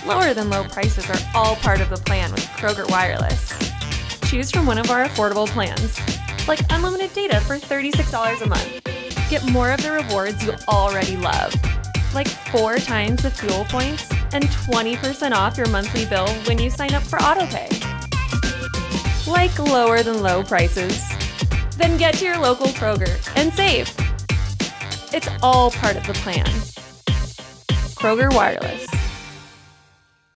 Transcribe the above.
Lower than low prices are all part of the plan with Kroger Wireless. Choose from one of our affordable plans, like unlimited data for $36 a month. Get more of the rewards you already love, like 4 times the fuel points and 20% off your monthly bill when you sign up for AutoPay. Like lower than low prices. Then get to your local Kroger and save. It's all part of the plan. Kroger Wireless.